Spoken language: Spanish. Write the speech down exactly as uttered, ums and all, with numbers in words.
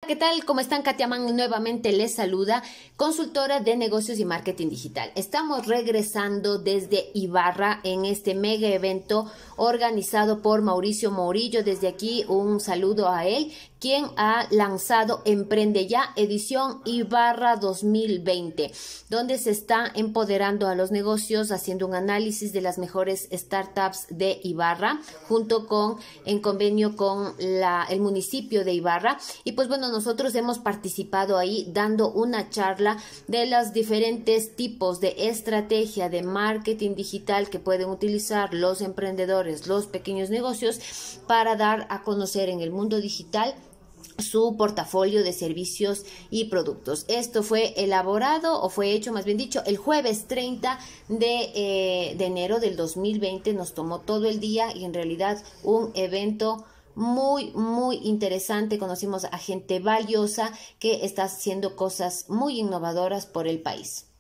¿Qué tal? ¿Cómo están? Katia Mann nuevamente les saluda, consultora de negocios y marketing digital. Estamos regresando desde Ibarra en este mega evento organizado por Mauricio Morillo. Desde aquí un saludo a él, quien ha lanzado Emprende Ya, edición Ibarra dos mil veinte, donde se está empoderando a los negocios, haciendo un análisis de las mejores startups de Ibarra, junto con, en convenio con la, el municipio de Ibarra. Y pues bueno, nosotros hemos participado ahí dando una charla de los diferentes tipos de estrategia de marketing digital que pueden utilizar los emprendedores, los pequeños negocios, para dar a conocer en el mundo digital su portafolio de servicios y productos. Esto fue elaborado o fue hecho, más bien dicho, el jueves treinta de, eh, de enero del dos mil veinte. Nos tomó todo el día y en realidad un evento muy, muy interesante. Conocimos a gente valiosa que está haciendo cosas muy innovadoras por el país.